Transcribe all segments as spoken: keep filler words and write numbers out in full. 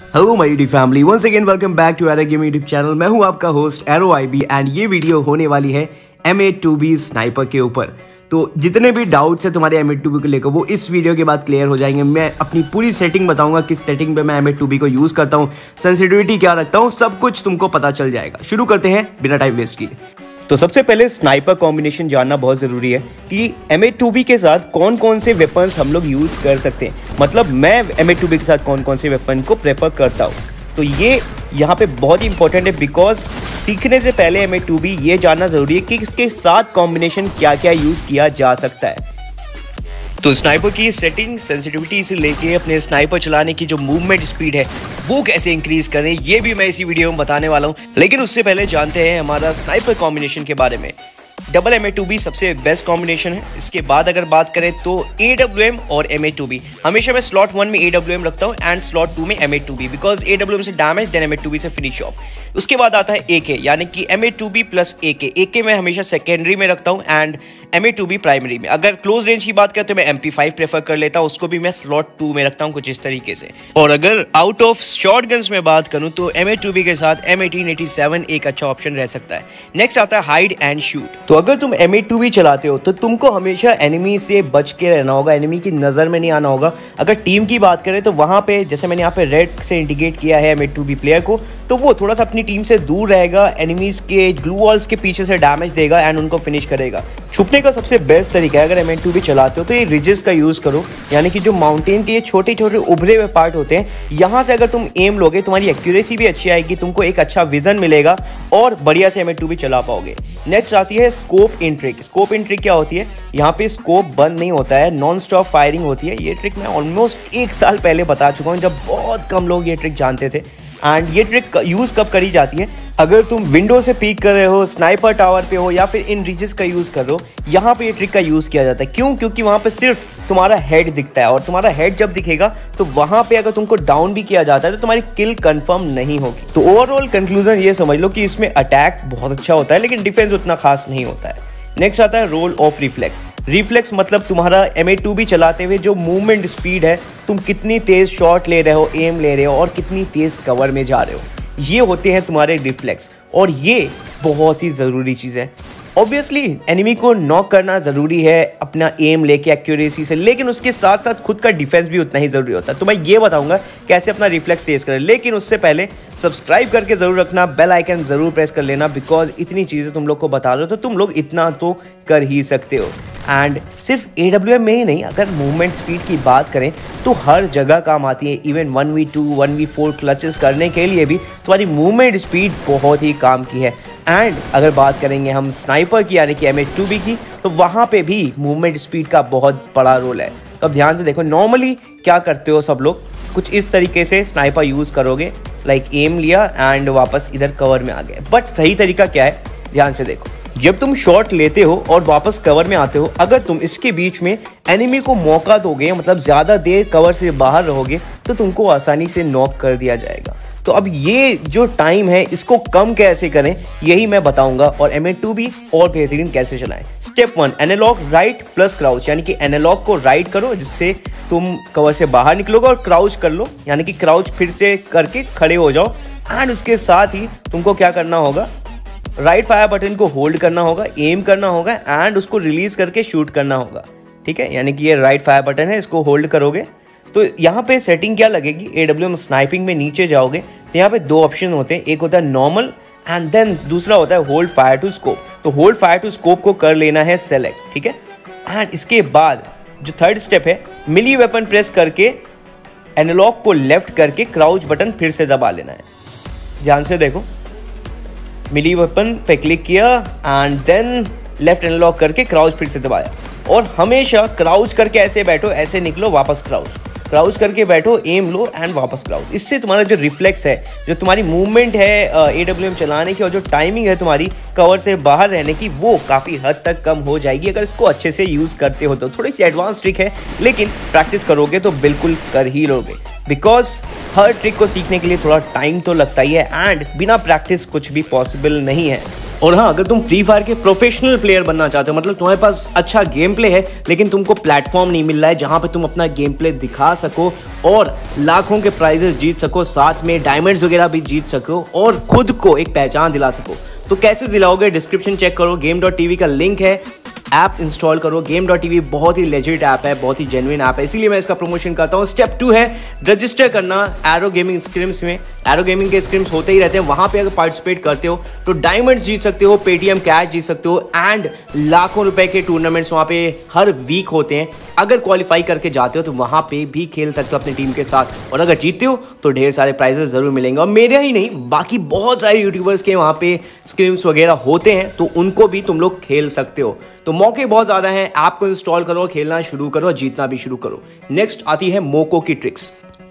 Hello my YouTube family, once again welcome back to Arrow gaming YouTube channel. मैं हूं आपका host Arrow IB and ये video होने वाली है M eight two B sniper के ऊपर। तो जितने भी डाउट्स है तुम्हारे एम एट टू बी को लेकर वो इस वीडियो के बाद क्लियर हो जाएंगे। मैं अपनी पूरी सेटिंग बताऊंगा, किस सेटिंग पे मैं एम एट टू बी को यूज करता हूँ, सेंसिटिविटी क्या रखता हूँ, सब कुछ तुमको पता चल जाएगा। शुरू करते हैं बिना टाइम वेस्ट किए। तो सबसे पहले स्नाइपर कॉम्बिनेशन जानना बहुत ज़रूरी है कि एम एट टू बी के साथ कौन कौन से वेपन्स हम लोग यूज़ कर सकते हैं। मतलब मैं एम एट टू बी के साथ कौन कौन से वेपन को प्रेफर करता हूँ। तो ये यहाँ पे बहुत ही इंपॉर्टेंट है, बिकॉज सीखने से पहले एम एट टू बी ये जानना ज़रूरी है कि इसके साथ कॉम्बिनेशन क्या क्या यूज़ किया जा सकता है। तो स्नाइपर की सेटिंग सेंसिटिविटी से लेके अपने स्नाइपर चलाने की जो मूवमेंट स्पीड है वो कैसे इंक्रीज करें, ये भी मैं इसी वीडियो में बताने वाला हूँ। लेकिन उससे पहले जानते हैं हमारा स्नाइपर कॉम्बिनेशन के बारे में। Double M A two B सबसे बेस्ट कॉम्बिनेशन है। इसके बाद अगर बात करें तो ए डब्ल्यू एम और एम ए टू बी। हमेशा मैं स्लॉट वन में ए डब्ल्यू एम रखता हूँ एंड स्लॉट टू में M A two B, because A W M से damage then M A two B से फिनिश ऑफ। उसके बाद आता है ए के, यानी कि M A two B plus A K. A K मैं हमेशा सेकेंडरी में रखता हूँ and M A two B primary में। अगर क्लोज रेंज की बात करें तो मैं एम पी फाइव प्रेफर कर लेता हूँ, उसको भी मैं स्लॉट टू में रखता हूँ कुछ इस तरीके से। और अगर आउट ऑफ शॉर्ट गन्स में बात करूँ तो एम ए टू बी के साथ एम एटीन एटी सेवन एक अच्छा ऑप्शन रह सकता है। नेक्स्ट आता है हाइड एंड शूट। तो अगर तुम एम ए टू बी चलाते हो तो तुमको हमेशा एनिमी से बच के रहना होगा, एनिमी की नज़र में नहीं आना होगा। अगर टीम की बात करें तो वहाँ पे जैसे मैंने यहाँ पे रेड से इंडिकेट किया है M A two B player को, तो वो थोड़ा सा अपनी टीम से दूर रहेगा, एनिमीज के ग्लू वॉल्स के पीछे से डैमेज देगा एंड उनको फिनिश करेगा। छुपने का सबसे बेस्ट तरीका है, अगर एम ए टू बी चलाते हो तो ये रिजेस का यूज़ करो, यानी कि जो माउंटेन के ये छोटे छोटे उभरे हुए पार्ट होते हैं, यहाँ से अगर तुम एम लोगे तुम्हारी एक्यूरेसी भी अच्छी आएगी, तुमको एक अच्छा विजन मिलेगा और बढ़िया से एम ए टू बी चला पाओगे। नेक्स्ट आती है scope in trick. Scope in trick क्या होती है? यहाँ पे स्कोप बंद नहीं होता है, नॉन स्टॉप फायरिंग होती है। ये ट्रिक मैं ऑलमोस्ट एक साल पहले बता चुका हूँ, जब बहुत कम लोग ये ट्रिक जानते थे। एंड ये ट्रिक यूज़ कब करी जाती है? अगर तुम विंडो से पीक कर रहे हो, स्नाइपर टावर पे हो या फिर इन रीजेस का यूज़ कर रहे हो, यहाँ पे ये ट्रिक का यूज़ किया जाता है। क्यों? क्योंकि वहाँ पे सिर्फ तुम्हारा हेड दिखता है और तुम्हारा हेड जब दिखेगा तो वहाँ पे अगर तुमको डाउन भी किया जाता है तो तुम्हारी किल कंफर्म नहीं होगी। तो ओवरऑल कंक्लूजन ये समझ लो कि इसमें अटैक बहुत अच्छा होता है लेकिन डिफेंस उतना खास नहीं होता है। नेक्स्ट आता है रोल ऑफ रिफ्लेक्स। रिफ्लेक्स मतलब तुम्हारा एम ए टू बी चलाते हुए जो मूवमेंट स्पीड है, तुम कितनी तेज शॉट ले रहे हो, एम ले रहे हो और कितनी तेज कवर में जा रहे हो, ये होते हैं तुम्हारे रिफ्लेक्स। और ये बहुत ही ज़रूरी चीज़ है। ऑब्वियसली एनिमी को नॉक करना ज़रूरी है अपना एम लेके एक्यूरेसी से, लेकिन उसके साथ साथ खुद का डिफेंस भी उतना ही ज़रूरी होता है। तो मैं ये बताऊंगा कैसे अपना रिफ्लेक्स तेज करें, लेकिन उससे पहले सब्सक्राइब करके ज़रूर रखना, बेल आइकन ज़रूर प्रेस कर लेना, बिकॉज इतनी चीज़ें तुम लोग को बता रहे हो तो तुम लोग इतना तो कर ही सकते हो। एंड सिर्फ ए डब्ल्यू एम में ही नहीं, अगर मूवमेंट स्पीड की बात करें तो हर जगह काम आती है। Even one v two one v four clutches करने के लिए भी तुम्हारी मूवमेंट स्पीड बहुत ही काम की है। एंड अगर बात करेंगे हम स्नाइपर की यानी कि एम ए टू बी की, तो वहाँ पे भी मूवमेंट स्पीड का बहुत बड़ा रोल है। तो अब ध्यान से देखो, नॉर्मली क्या करते हो सब लोग, कुछ इस तरीके से स्नाइपर यूज़ करोगे, लाइक एम लिया एंड वापस इधर कवर में आ गए। बट सही तरीका क्या है, ध्यान से देखो। जब तुम शॉट लेते हो और वापस कवर में आते हो, अगर तुम इसके बीच में एनिमी को मौका दोगे, मतलब ज़्यादा देर कवर से बाहर रहोगे, तो तुमको आसानी से नॉक कर दिया जाएगा। तो अब ये जो टाइम है इसको कम कैसे करें यही मैं बताऊंगा, और एम ए टू बी और बेहतरीन कैसे चलाएं। Step one, analog right plus crouch, यानी कि एनालॉग को राइट करो जिससे तुम कवर से बाहर निकलोगे, और क्राउच कर लो, यानी कि क्राउच फिर से करके खड़े हो जाओ। एंड उसके साथ ही तुमको क्या करना होगा, राइट फायर बटन को होल्ड करना होगा, एम करना होगा एंड उसको रिलीज करके शूट करना होगा। ठीक है, यानी कि ये राइट फायर बटन है, इसको होल्ड करोगे तो यहाँ पे सेटिंग क्या लगेगी, ए डब्ल्यू एम स्नाइपिंग में नीचे जाओगे तो यहाँ पे दो ऑप्शन होते हैं, एक होता है नॉर्मल एंड देन दूसरा होता है होल्ड फायर टू स्कोप। तो होल्ड फायर टू स्कोप को कर लेना है सेलेक्ट, ठीक है। एंड इसके बाद जो थर्ड स्टेप है, मिली वेपन प्रेस करके एनालॉग को लेफ्ट करके क्राउच बटन फिर से दबा लेना है। ध्यान से देखो, मिली वेपन पे क्लिक किया एंड देन लेफ्ट एनालॉग करके क्राउच फिर से दबाया, और हमेशा क्राउच करके ऐसे बैठो, ऐसे निकलो, वापस क्राउच, क्राउच करके बैठो, एम लो एंड वापस क्राउच। इससे तुम्हारा जो रिफ्लेक्स है, जो तुम्हारी मूवमेंट है ए डब्ल्यू एम चलाने की और जो टाइमिंग है तुम्हारी कवर से बाहर रहने की, वो काफ़ी हद तक कम हो जाएगी अगर इसको अच्छे से यूज़ करते हो तो। थोड़ी सी एडवांस ट्रिक है लेकिन प्रैक्टिस करोगे तो बिल्कुल कर ही लोगे, बिकॉज हर ट्रिक को सीखने के लिए थोड़ा टाइम तो लगता ही है एंड बिना प्रैक्टिस कुछ भी पॉसिबल नहीं है। और हाँ, अगर तुम फ्री फायर के प्रोफेशनल प्लेयर बनना चाहते हो, मतलब तुम्हारे पास अच्छा गेम प्ले है लेकिन तुमको प्लेटफॉर्म नहीं मिल रहा है जहां पे तुम अपना गेम प्ले दिखा सको और लाखों के प्राइजेस जीत सको, साथ में डायमंड्स वगैरह भी जीत सको और खुद को एक पहचान दिला सको, तो कैसे दिलाओगे? डिस्क्रिप्शन चेक करो, गेम डॉट टीवी का लिंक है, ऐप इंस्टॉल करो। गेम डॉट टीवी बहुत ही लेजिट ऐप है, बहुत ही जेन्युइन ऐप है, इसीलिए मैं इसका प्रमोशन करता हूँ। स्टेप टू है रजिस्टर करना एरो गेमिंग स्क्रिम्स में। एरो गेमिंग के स्क्रिम्स होते ही रहते हैं, वहां पे अगर पार्टिसिपेट करते हो तो डायमंड्स जीत सकते हो, पेटीएम कैश जीत सकते हो एंड लाखों रुपए के टूर्नामेंट्स वहां पे हर वीक होते हैं। अगर क्वालिफाई करके जाते हो तो वहां पे भी खेल सकते हो अपनी टीम के साथ, और अगर जीतते हो तो ढेर सारे प्राइजेस जरूर मिलेंगे। और मेरे ही नहीं, बाकी बहुत सारे यूट्यूबर्स के वहां पे स्क्रिम्स वगैरह होते हैं, तो उनको भी तुम लोग खेल सकते हो। तो मौके बहुत ज्यादा हैं, ऐप को इंस्टॉल करो, खेलना शुरू करो, जीतना भी शुरू करो। नेक्स्ट आती है मोको की ट्रिक्स।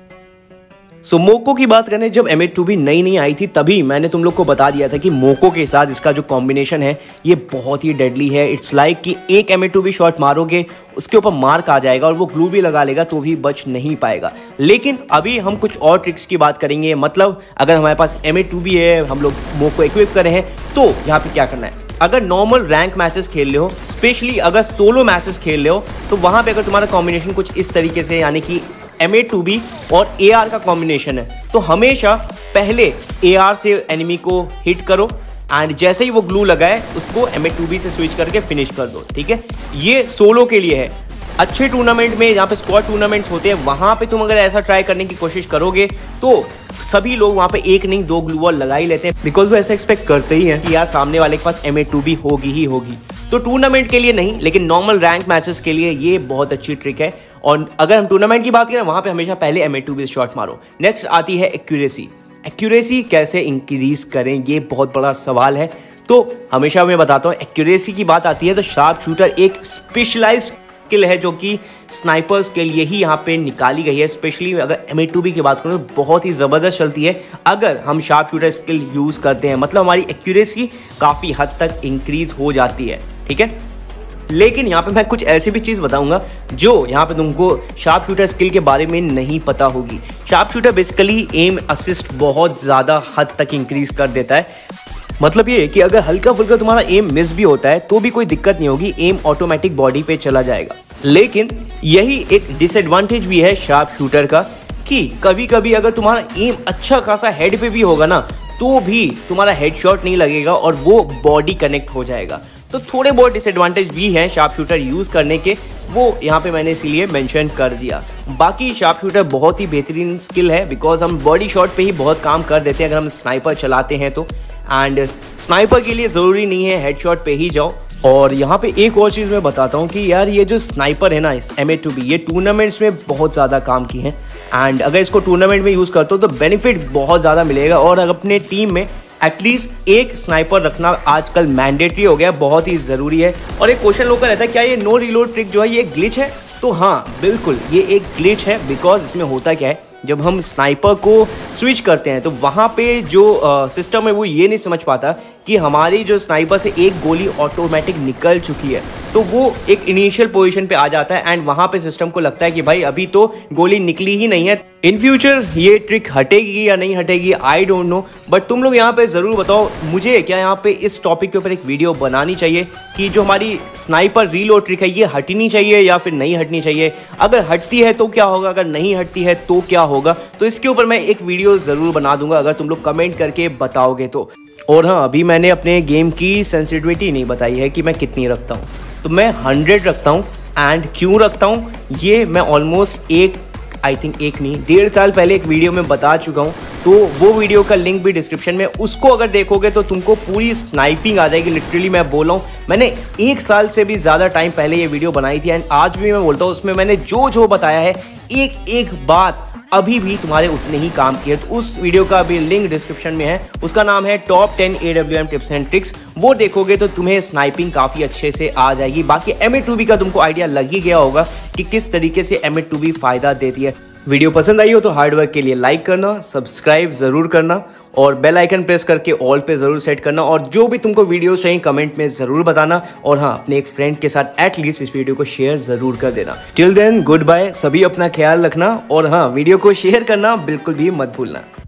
सो so, मोको की बात करें, जब एम एट टू बी नई नई आई थी तभी मैंने तुम लोग को बता दिया था कि मोको के साथ इसका जो कॉम्बिनेशन है ये बहुत ही डेडली है। इट्स लाइक like कि एक M eight two B shot मारोगे उसके ऊपर मार्क आ जाएगा और वो ग्लू भी लगा लेगा तो भी बच नहीं पाएगा। लेकिन अभी हम कुछ और ट्रिक्स की बात करेंगे। मतलब अगर हमारे पास एम एट टू बी है, हम लोग मोको इक्विप करे हैं, तो यहाँ पे क्या करना है? अगर नॉर्मल रैंक मैचेस खेल रहे हो, स्पेशली अगर सोलो मैचेस खेल रहे हो, तो वहां पे अगर तुम्हारा कॉम्बिनेशन कुछ इस तरीके से, यानी कि एम एट टू बी और ए आर का कॉम्बिनेशन है, तो हमेशा पहले ए आर से एनिमी को हिट करो एंड जैसे ही वो ग्लू लगाए उसको एम एट टू बी से स्विच करके फिनिश कर दो। ठीक है, ये सोलो के लिए है। अच्छे टूर्नामेंट में, जहाँ पे स्क्वाड टूर्नामेंट्स होते हैं, वहां पे तुम अगर ऐसा ट्राई करने की कोशिश करोगे तो सभी लोग वहां पे एक नहीं दो ग्लू वॉल लगा ही लेते हैं, बिकॉज वो ऐसा एक्सपेक्ट करते ही हैं कि यार सामने वाले के पास एम एट टू बी होगी ही होगी। तो टूर्नामेंट के लिए नहीं, लेकिन नॉर्मल रैंक मैचेस के लिए ये बहुत अच्छी ट्रिक है। और अगर हम टूर्नामेंट की बात करें, वहां पे हमेशा पहले M eight two B shot मारो। नेक्स्ट आती है एक्यूरेसी। एक्यूरेसी कैसे इंक्रीज करें, ये बहुत बड़ा सवाल है। तो हमेशा मैं बताता हूँ, एक्यूरेसी की बात आती है तो शार्प शूटर एक स्पेशलाइज्ड स्किल है जो कि स्नाइपर्स के लिए ही यहाँ पे निकाली गई है। स्पेशली अगर एम एट टू बी की बात करें तो बहुत ही ज़बरदस्त चलती है अगर हम शार्प शूटर स्किल यूज़ करते हैं। मतलब हमारी एक्यूरेसी काफ़ी हद तक इंक्रीज हो जाती है। ठीक है, लेकिन यहाँ पे मैं कुछ ऐसी भी चीज़ बताऊंगा जो यहाँ पे तुमको शार्प शूटर स्किल के बारे में नहीं पता होगी। Sharp shooter basically aim assist बहुत ज़्यादा हद तक इंक्रीज कर देता है। मतलब ये कि अगर हल्का फुल्का तुम्हारा एम मिस भी होता है तो भी कोई दिक्कत नहीं होगी, एम ऑटोमेटिक बॉडी पे चला जाएगा। लेकिन यही एक डिसएडवांटेज भी है शार्प शूटर का कि कभी कभी अगर तुम्हारा एम अच्छा खासा हेड पे भी होगा ना, तो भी तुम्हारा हेडशॉट नहीं लगेगा और वो बॉडी कनेक्ट हो जाएगा। तो थोड़े बहुत डिसएडवांटेज भी हैं शार्प शूटर यूज करने के, वो यहाँ पे मैंने इसीलिए मेंशन कर दिया। बाकी शार्प शूटर बहुत ही बेहतरीन स्किल है, बिकॉज हम बॉडी शॉट पे ही बहुत काम कर देते हैं अगर हम स्नाइपर चलाते हैं तो। एंड स्नाइपर के लिए ज़रूरी नहीं है हेडशॉट पे ही जाओ। और यहाँ पे एक और चीज़ मैं बताता हूँ कि यार ये जो स्नाइपर है ना, इस एम एट टू बी, ये टूर्नामेंट्स में बहुत ज़्यादा काम की है। एंड अगर इसको टूर्नामेंट में यूज़ करते हो तो बेनिफिट बहुत ज़्यादा मिलेगा। और अगर अपने टीम में एटलीस्ट एक स्नाइपर रखना आजकल मैंडेटरी हो गया, बहुत ही ज़रूरी है। और एक क्वेश्चन लोग का रहता है, क्या ये नो रिलोड ट्रिक जो है ये ग्लिच है? तो हाँ बिल्कुल, ये एक ग्लिच है। बिकॉज इसमें होता क्या है, जब हम स्नाइपर को स्विच करते हैं तो वहाँ पे जो सिस्टम है वो ये नहीं समझ पाता कि हमारी जो स्नाइपर से एक गोली ऑटोमेटिक निकल चुकी है, तो वो एक इनिशियल पोजीशन पे आ जाता है एंड वहाँ पे सिस्टम को लगता है कि भाई अभी तो गोली निकली ही नहीं है। इन फ्यूचर ये ट्रिक हटेगी या नहीं हटेगी आई डोंट नो, बट तुम लोग यहाँ पे ज़रूर बताओ मुझे, क्या यहाँ पे इस टॉपिक के ऊपर एक वीडियो बनानी चाहिए कि जो हमारी स्नाइपर रीलोड ट्रिक है ये हटनी चाहिए या फिर नहीं हटनी चाहिए। अगर हटती है तो क्या होगा, अगर नहीं हटती है तो क्या होगा, तो इसके ऊपर मैं एक वीडियो ज़रूर बना दूंगा अगर तुम लोग कमेंट करके बताओगे तो। और हाँ, अभी मैंने अपने गेम की सेंसिटिविटी नहीं बताई है कि मैं कितनी रखता हूँ, तो मैं हंड्रेड रखता हूँ। एंड क्यों रखता हूँ ये मैं ऑलमोस्ट एक आई थिंक एक नहीं डेढ़ साल पहले एक वीडियो में बता चुका हूँ, तो वो वीडियो का लिंक भी डिस्क्रिप्शन में, उसको अगर देखोगे तो तुमको पूरी स्नाइपिंग आ जाएगी। लिटरली मैं बोल रहा हूँ, मैंने एक साल से भी ज़्यादा टाइम पहले ये वीडियो बनाई थी एंड आज भी मैं बोलता हूँ उसमें मैंने जो जो बताया है एक एक बात अभी भी तुम्हारे उतने ही काम किए। तो उस वीडियो का भी लिंक डिस्क्रिप्शन में है, उसका नाम है top ten A W M tips and tricks. वो देखोगे तो तुम्हें स्नाइपिंग काफ़ी अच्छे से आ जाएगी। बाकी एम एट टू बी का तुमको आइडिया लग ही गया होगा कि किस तरीके से एम एट टू बी फायदा देती है। वीडियो पसंद आई हो तो हार्ड वर्क के लिए लाइक करना, सब्सक्राइब ज़रूर करना और बेल आइकन प्रेस करके ऑल पे ज़रूर सेट करना। और जो भी तुमको वीडियोस चाहिए कमेंट में ज़रूर बताना। और हाँ, अपने एक फ्रेंड के साथ एटलीस्ट इस वीडियो को शेयर ज़रूर कर देना। टिल देन गुड बाय, सभी अपना ख्याल रखना और हाँ, वीडियो को शेयर करना बिल्कुल भी मत भूलना।